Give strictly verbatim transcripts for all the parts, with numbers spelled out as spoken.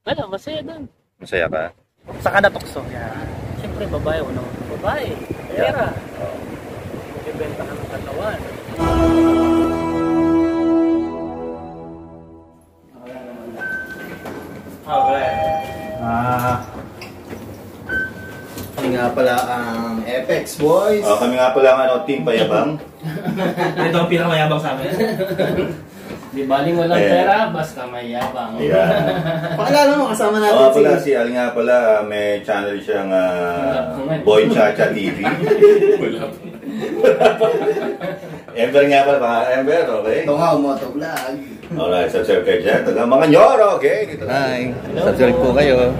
Ano, masaya doon. Masaya ka? Saka natukso. Yan. Siyempre, babae, unang babae. Pera. Oh. Magbibenta ka ng katawan. Okay. Ah. Kami nga pala ang Apex Boys. Oh, kami nga pala ang ano, Team Payabang. Ito ang pinakamayabang sa amin. Di baling walang Ayan. pera, basta mayabang. Ayan. Pakilala mo, kasama natin Oo, pala, si... si Al nga pala, may channel siyang uh, Boy Chacha T V. Ember nga pala, mga Ember, okay? Ito nga, motovlog. Alright, subscribe kayo dyan. Taga mga nyoro, okay? Dito na. Hi, subscribe po kayo.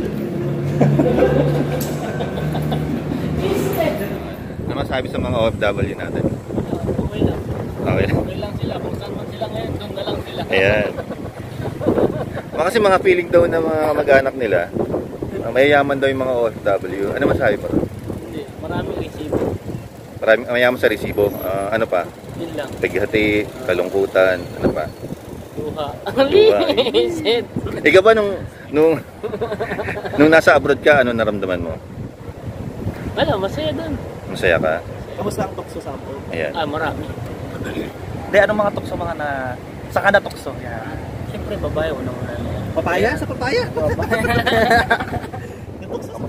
Ano masabi sa mga O F W natin? Okay lang. Okay lang. Okay lang sila. Kung saan man sila ngayon, doon na lang sila. Ayan. Mga kasi mga feeling daw ng mga mag-anak nila, uh, mayayaman daw yung mga O F W. Ano masabi mo? Hindi, maraming resibo. Maraming mayaman sa resibo. Uh, ano pa? Yun lang. Paghihati, kalungkutan, ano pa? Luha. Luha. Shit. Ikaw ba nung, nung, nung nasa abroad ka, ano naramdaman mo? Ano, masaya doon. Masaya ka? Kamusta ang tukso sa abroad? Ayan. Ah, marami. Hindi, anong mga tukso mga na... Saka natukso. Yan. Siyempre, babae, unang una. Papaya sa papaya. Natukso sa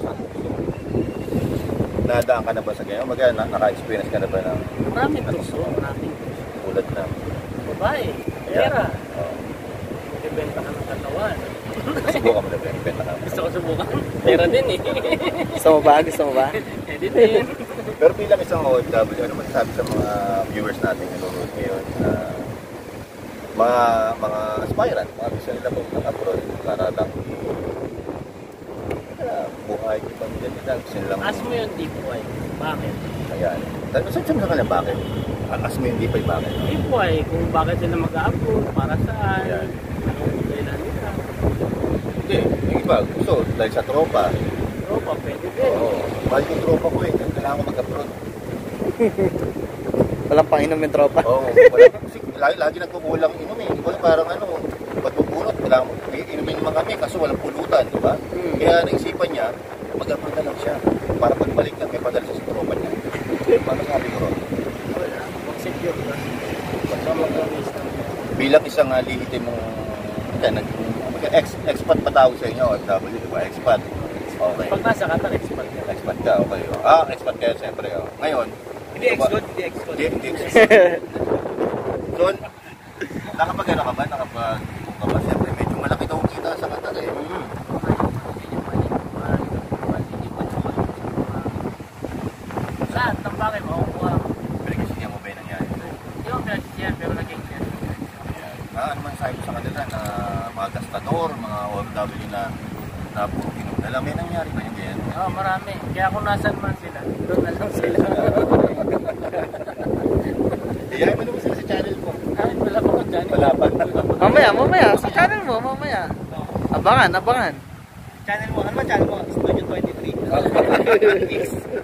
Nadaan ka na ba sa ganyan? Mag na, naka-experience ka na ba ng Maraming tukso. Maraming ulat na? babae. Pera. Oh. Magbibenta ka ng katawan. Subukan mo na ba? Benta ka. Gusto ko subukan. Pera din eh. Gusto mo ba? Gusto mo ba? Edit din. Pero bilang isang O F W, ano masasabi sa mga viewers natin nanonood ngayon na mga mga aspirant, mga gusto nila mag-abroad para lang uh, buhay, pamilya nila, gusto nilang... Ask mo yung deep why. Bakit? Ayan. Dahil masasabi mo sa kanila bakit? Ask mo yung di pa yung bakit? Deep why. Kung bakit sila mag-upload, para saan? Ayan. Anong kailan nila? Hindi, yung iba, gusto, dahil sa tropa. Tropa, pwede din. Oo. Mahal yung tropa ko eh, kailangan ko mag-abroad. Walang panginom yung tropa. Oo, wala. Kasi lagi, lagi nagkukulang inom eh. Wala parang ano, ba't bubunot? Kailangan, inumin naman kami kaso walang pulutan, di ba? Hmm. Kaya naisipan niya, mag-abroad na lang siya. Para pagbalik na may padala sa tropa niya. Paano sabi ko ron? Wala. Mag-secure ka. Basta mag-release na. Bilang isang uh, lehitimong, yan, nag, ex, expat pa tawag sa inyo, O F W, di ba? Expat. Okay. Pag nasa Qatar, expert ka. Expat ka, okay. Ah, expat ka, siyempre. Oh. Ngayon, Hindi ex-good, hindi ex-good. Hindi, hindi. Doon, nakapag ano ka ba? Nakapag ka ba? Siyempre, medyo malaki daw kita sa Qatar eh. Mm-hmm. Lahat ng bagay makukuha. Pero kasi niya mo ba yung nangyari? Hindi ko pinag-siyan, pero naging siya. Ah, ano man sabi sa kanila na mga gastador, mga O F W na na puro kinom na lang. May nangyari ba yung ganyan? Oo, oh, marami. Kaya kung nasan man sila, doon na lang sila. Iyay mo naman sila sa channel mo. Ay, wala pa ko dyan. Wala pa. Mamaya, mamaya. Sa channel mo, mamaya. Abangan, abangan. Channel mo, ano ba channel mo? Studio twenty-three.